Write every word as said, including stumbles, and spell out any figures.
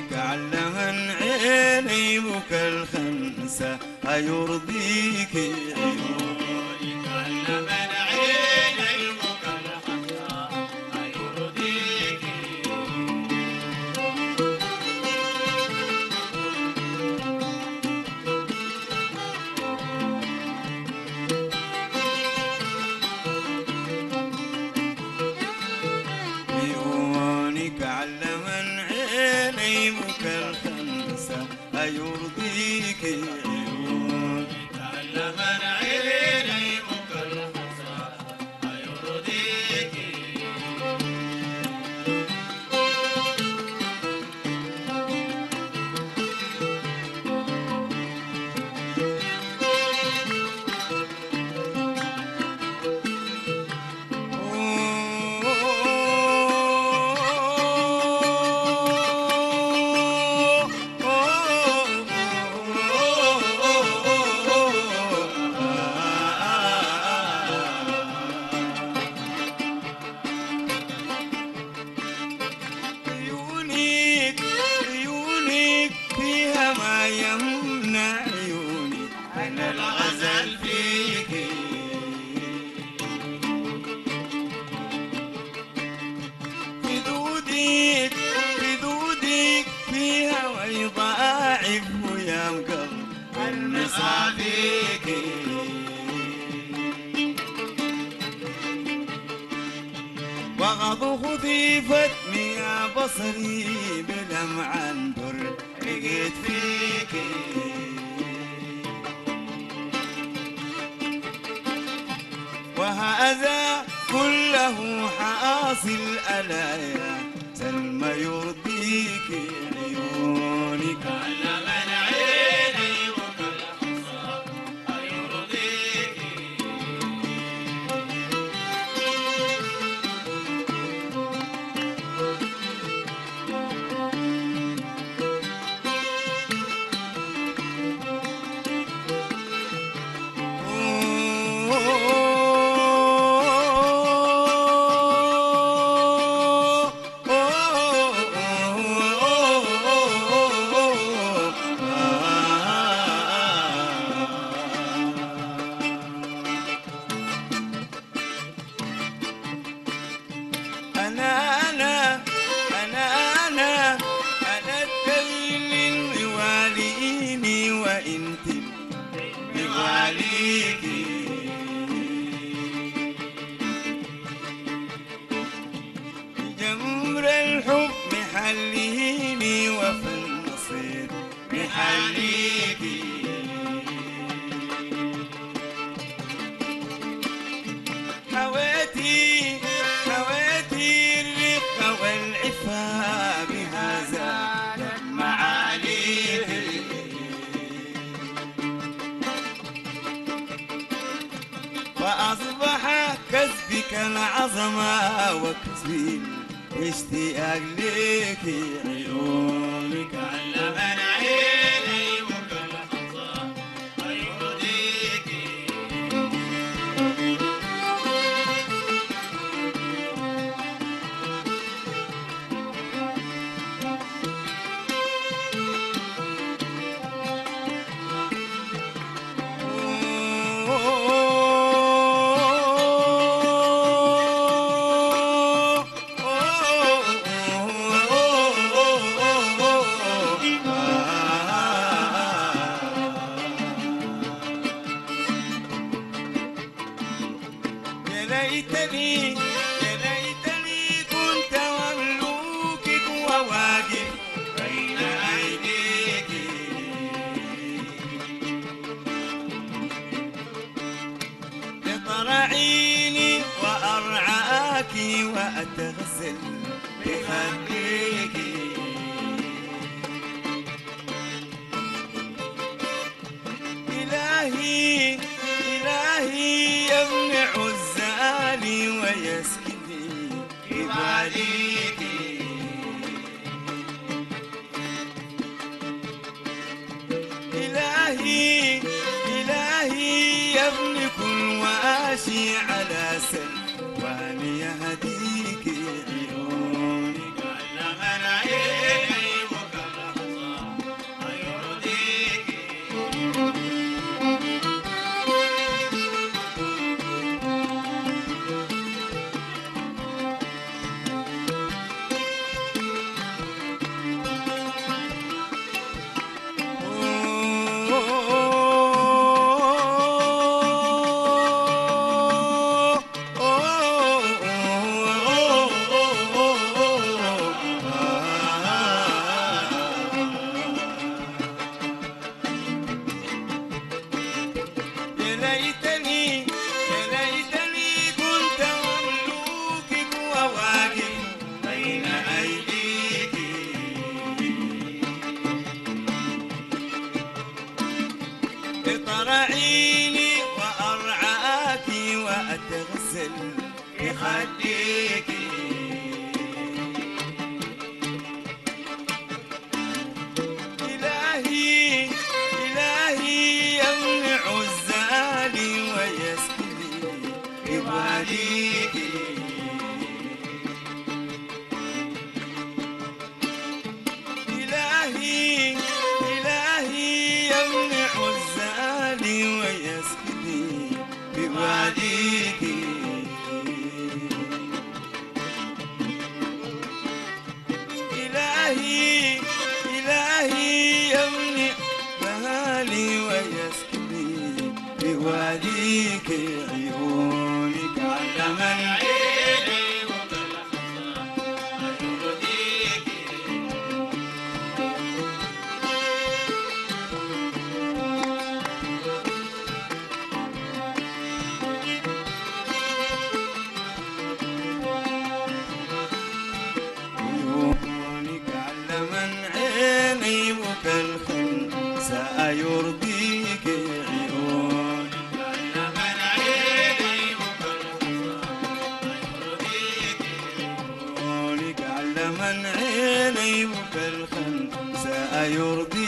عيونك علمن عينيك الخمسة أيرضيك عيونك علمن عينيك الخمسة أيرضيك عيونك علمن عينيك الخمسة أيرضيك عيونك علمن عينيك الخمسة أيرضيك عيونك عيونك فيها ما يمنع عيوني أنا الغزل فيك خدودك خدودك فيها ويضاعف ويا مقلب المصابيك وغض خفيفتني يا بصري بلمع اندر لقيت فيك وهذا كله حاصل ألا يا سلمى يرضيك عيونك علمن عينيك الخمسة أيرضيك أنا أنا أنا أنا أنا الدليل يواليني وأنت يواليكي جمر الحب محليني وفي النصير محليكي حويتي حويتي الرقة والعفا بهذا معاليك فأصبح كسبك العظمة وكسبي اشتياق ليك عيونك علمن عينيك الخمسة أيرضيك يا ليتني يا ليتني كنت مملوكك وواقف بين أيديك لترعيني وأرعاك وأتغسل بخديك إلهي إلهي يمنع الزالي ويسكني بباليك إلهي إلهي يملك الواشي على سلوان يهديك عيونك علمن عينيك ترعيني وأرعاك وأتغسل بخديك. إلهي إلهي يمنع الزالي ويسقي بواديك. إلهي إلهي يمنع الزالي ويسقي بواديك. إلهي إلهي يمنع مهالي ويسقي بواديك. عيونك علم العين سأيرضيك. عيونك علم العين عيونك علم العين وكالخن سأيرضيك.